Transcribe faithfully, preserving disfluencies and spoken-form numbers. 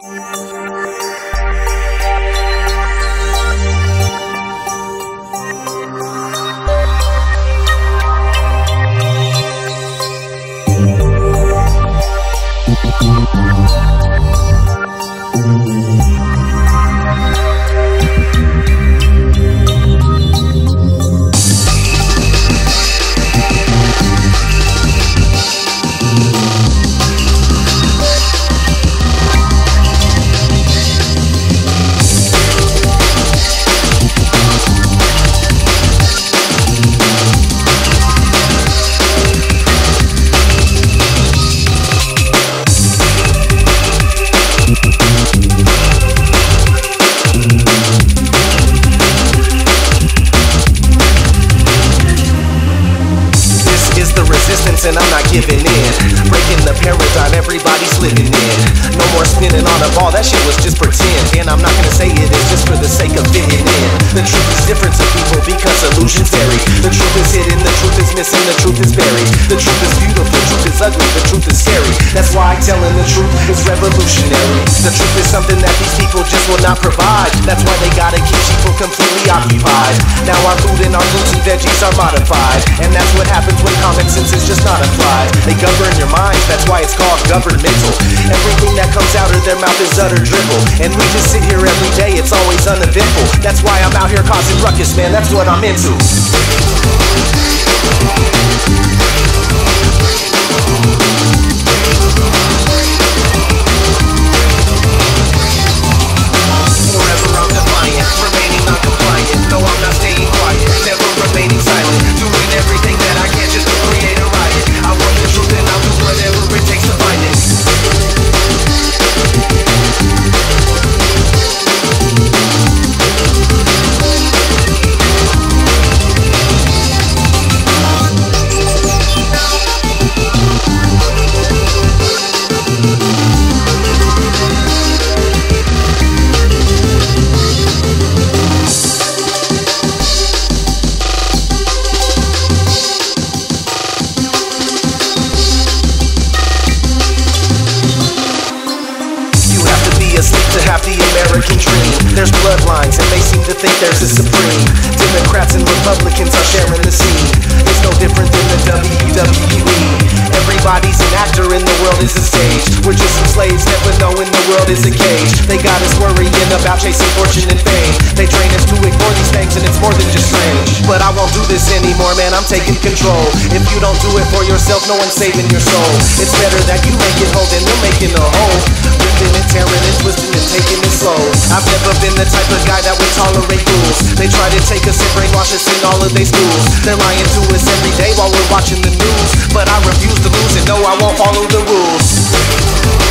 And I'm not giving in. Breaking the paradigm everybody's living in. No more spinning on a ball, that shit was just pretend. And I'm not gonna say it is just for the sake of fitting in. The truth is different to people because illusions vary. The truth is hidden, the truth is missing, the truth is buried. The truth is beautiful, the truth is ugly, the truth is scary. That's why telling the truth is revolutionary. The truth is something that these people just will not provide. That's why they gotta keep people completely occupied. Now our food and our fruits and veggies are modified. And that's what happens when common sense is just not applied. They govern your minds, that's why it's called governmental. Everything that comes out of their mouth is utter dribble. And we just sit here every day, it's always uneventful. That's why I'm out here causing ruckus, man, that's what I'm into. Forever I'm defiant, remaining non-compliant. No, I'm not staying quiet, never remaining silent. Doing everything that I can just to create a riot. I want the truth and I'll do whatever it takes to find it. American dream. There's bloodlines and they seem to think theirs is supreme. Democrats and Republicans are sharing the scene. It's no different than the W W E. Everybody's an actor and the world is a stage. We're just some slaves never knowing the world is a cage. They got us worrying about chasing fortune and fame. They train us to ignore these things and it's more than just strange. But I won't do this anymore, man, I'm taking control. If you don't do it for yourself, no one's saving your soul. It's better that you make it whole than we're making a hole. Ripping and tearing and twisting and taking it slow. I've never been the type of guy that would tolerate rules. They try to take us and brainwash us in all of their schools. They're lying to us every day while we're watching the news. But I refuse to lose and no, I won't follow the rules.